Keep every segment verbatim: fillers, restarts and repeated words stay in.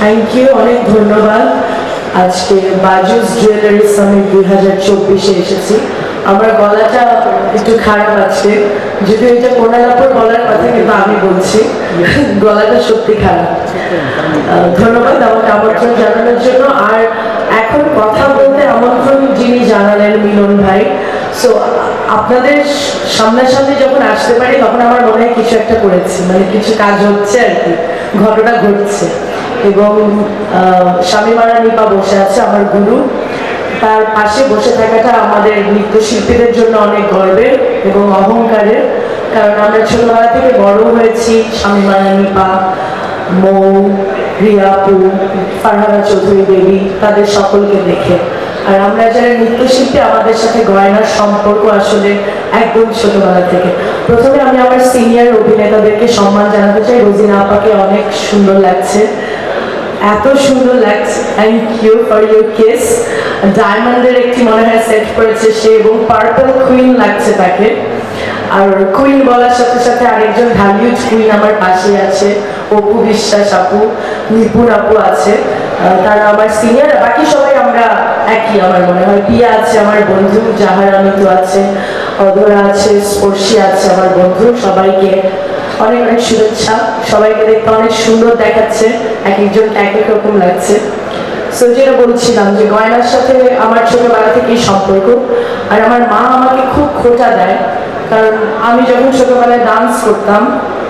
Thank you, অনেক ধন্যবাদ। আজকে বাজুস জুয়েলারি সামিট দুই হাজার চব্বিশে এসেছি। আমার গলাটা একটু খারাপ আছে, যদিও এটা কোনালাপুর বলার কথা, কিন্তু আমি বলছি গলাটা সত্যি খারাপ। ধন্যবাদ আমাকে আমন্ত্রণ জানানোর জন্য। আর এখন কথা বলতে আমন্ত্রণ যিনি জানালেন মিলন ভাই, সো আপনাদের সামনাসামনি যখন আসতে পারি তখন আমার মনে হয় কিছু একটা করেছি, মানে কিছু কাজ হচ্ছে আর কি, ঘটনা ঘটছে। এবং স্বামীমারা নিপা বসে আছে আমার গুরু, তার পাশে বসে থাকাটা আমাদের নৃত্যশিল্পীদের জন্য অনেক গর্বের এবং অহংকারের, কারণ আমরা ছোটবেলা থেকে বড় হয়েছি স্বামীমারা নিপা, মৌ, রিয়াপু, ফারহানা চৌধুরী দেবী, তাদের সকলকে দেখে। আর আমরা যারা নৃত্যশিল্পী আমাদের সাথে গয়নার সম্পর্ক আসলে একদম ছোটবেলা থেকে। প্রথমে আমি আমার সিনিয়র অভিনেতাদেরকে সম্মান জানাতে চাই। রোজিনা আপাকে অনেক সুন্দর লাগছে, এত সুন্দর লাগছে, thank you for your kiss. ডায়মন্ডের একটি মনে হয় সেট করেছে সে, এবং পার্পল কুইন লাগছে তাকে। আর কুইন বলার সাথে সাথে আরেকজন ঢালিউড কুইন আমার পাশে আছে, অপু বিশ্বাস আপু, নিপুণ আপু আছে, তারা আমার সিনিয়র। বাকি সবাই আমরা একই আমার মনে হয়। পিয়া আছে আমার বন্ধু, জাহার আমিতু আছে, অধরা আছে, স্পর্শী আছে আমার বন্ধু। সবাইকে অনেক অনেক শুভেচ্ছা। সবাইকে দেখতে অনেক সুন্দর দেখাচ্ছে, এক একজন এক এক রকম লাগছে। সো যেটা বলছিলাম যে গয়নার সাথে আমার ছোটবেলা থেকেই সম্পর্ক। আর আমার মা আমাকে খুব খোঁটা দেয়, কারণ আমি যখন ছোটবেলায় ডান্স করতাম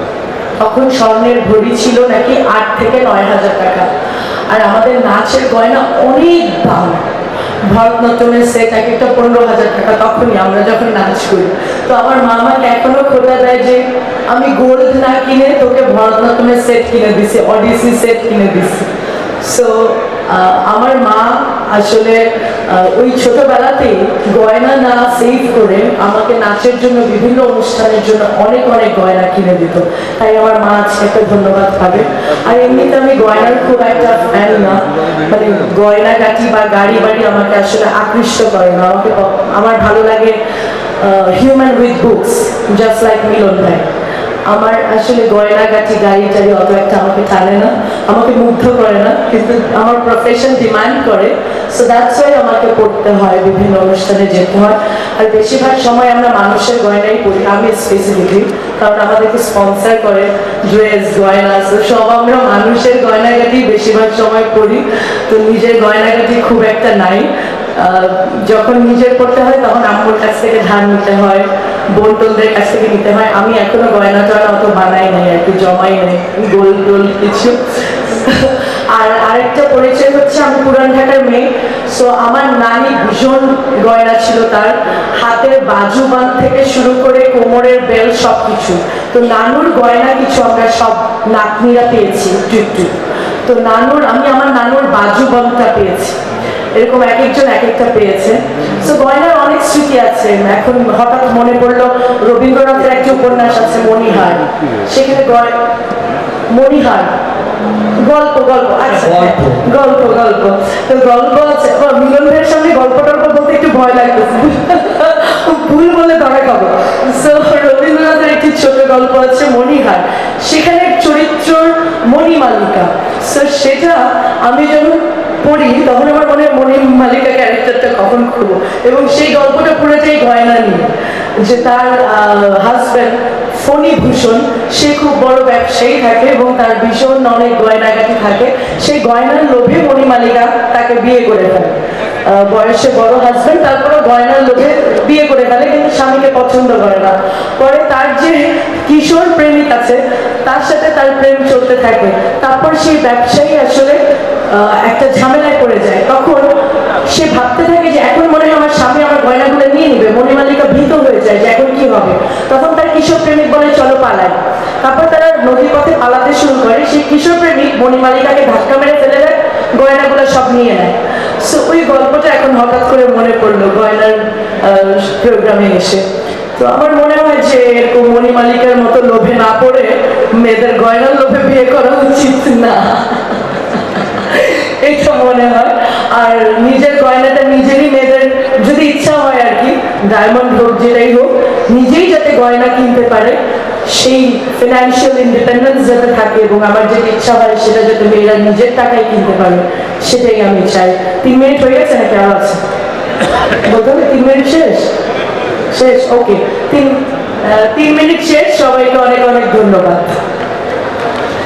তখন স্বর্ণের ঘড়ি ছিল নাকি আট থেকে নয় হাজার টাকা, আর আমাদের নাচের গয়না অনেক দাম। ভরতনাট্যমের সেট এক একটা পনেরো হাজার টাকা তখনই, আমরা যখন নাচ করি। তো আমার মা আমাকে এখনো খোঁটা দেয় যে আমি গোল্ড না কিনে তোকে ভরতনাট্যমের সেট কিনে দিছি, অডিসি সেট কিনে দিছি। সো আমার মা আসলে ওই ছোটবেলাতেই গয়না না সেভ করে আমাকে নাচের জন্য বিভিন্ন অনুষ্ঠানের জন্য অনেক অনেক গয়না কিনে দিত। তাই আমার মা আজকে একটা ধন্যবাদ পাবে। আর এমনিতে আমি গয়নার খুব একটা ফ্যান না, মানে গয়না গাটি বা গাড়ি বাড়ি আমাকে আসলে আকৃষ্ট করে না। আমাকে আমার ভালো লাগে human with books, just like Milon ভাই। আমার আসলে গয়না গাটি গাড়ি টাড়ি অত একটা আমাকে টানে না, আমাকে মুগ্ধ করে না, কিন্তু আমার প্রফেশন ডিমান্ড করে। সো দ্যাটস ওয়াই আমাকে পড়তে হয়, বিভিন্ন অনুষ্ঠানে যেতে হয়। আর বেশিরভাগ সময় আমরা মানুষের গয়নাই পড়ি, আমি স্পেসিফিকলি, কারণ আমাদেরকে স্পন্সার করে ড্রেস, গয়না, সব আমরা মানুষের গয়নাগাটি বেশিরভাগ সময় পড়ি। তো নিজের গয়নাগাটি খুব একটা নাই। যখন নিজের পড়তে হয় তখন আম্মুর কাছ থেকে ধার নিতে হয়, বোনটোলদের কাছ থেকে নিতে হয়। আমি এখনো গয়না টয়না অত বানাই নাই আর কি, জমাই নেই গোল টোল কিছু। আর আরেকটা পরিচয় হচ্ছে আমি পুরান ঢাকার মেয়ে। সো আমার নানি ভীষণ গয়না ছিল, তার হাতের বাজুবান থেকে শুরু করে কোমরের বেল সব কিছু। তো নানুর গয়না কিছু আমরা সব নাতনিরা পেয়েছি টুক টুক। তো নানুর আমি আমার নানুর বাজুবনটা পেয়েছি, এরকম এক একজন এক একটা পেয়েছে। তো গয়নার অনেক স্মৃতি আছে। এখন হঠাৎ মনে পড়লো রবীন্দ্রনাথের একটি উপন্যাস আছে মণিহার, সেখানে মণিহার গল্প গল্প আচ্ছা গল্প গল্প তো গল্প আছে। মিলন ভাইয়ের সামনে গল্প টল্প বলতে একটু ভয় লাগতেছে, ভুল বলে ধরা খাবো। সো রবীন্দ্রনাথের একটি ছোট গল্প আছে মণিহার, সেখানে চরিত্র মণিমালিকা। সো সেটা আমি যখন পড়ি তখন আমার মনে হয় মণিমালিকা ক্যারেক্টারটা কখন খুলবো। এবং সেই গল্পটা পুরোটাই গয়না নিয়ে, যে তার হাজব্যান্ড ফণিভূষণ, সে খুব বড় ব্যবসায়ী থাকে এবং তার ভীষণ অনেক গয়নাগাটি থাকে। সেই গয়নার লোভে মণিমালিকা তাকে বিয়ে করে ফেলে। বয়সে বড় হাজব্যান্ড, তারপরে গয়নার লোভে বিয়ে করে ফেলে, কিন্তু স্বামীকে পছন্দ করে না। পরে তার যে কিশোর প্রেমিক আছে তার সাথে তার প্রেম চলতে থাকে। তারপর সেই ব্যবসায়ী আসলে একটা ঝামেলায় পড়ে যায়। তখন সে ভাবতে থাকে যে এখন মনে হয় আমার স্বামী আমার গয়নাগুলো নিয়ে নিবে। মণিমালিকা ভীত হয়ে যায় যে এখন কি হবে। তখন তার কিশোর প্রেমিক বলে চলো পালাই। তারপর তারা নদীর পথে পালাতে শুরু করে। সেই কিশোর প্রেমিক মণিমালিকাকে ধাক্কা মেরে ফেলে দেয়, গয়নাগুলো সব নিয়ে নেয়। সো ওই গল্পটা এখন হঠাৎ করে মনে পড়লো গয়নার প্রোগ্রামে এসে। তো আমার মনে হয় যে এরকম মণিমালিকার মতো লোভে না পড়ে মেয়েদের গয়নার লোভে বিয়ে করা উচিত না, এটা মনে হয়। আর নিজের গয়নাটা নিজেরই মেয়েদের যদি ইচ্ছা হয় আর কি, ডায়মন্ড হোক যেটাই হোক, নিজেই যাতে গয়না কিনতে পারে সেই ফিনান্সিয়াল ইন্ডিপেন্ডেন্স যাতে থাকে এবং আমার যেটা ইচ্ছা হয় সেটা যাতে মেয়েরা নিজের টাকায় কিনতে পারে, সেটাই আমি চাই। তিন মিনিট হয়ে গেছে নাকি আরো আছে? বলতে হবে তিন মিনিট শেষ? শেষ, ওকে। তিন তিন মিনিট শেষ। সবাইকে অনেক অনেক ধন্যবাদ।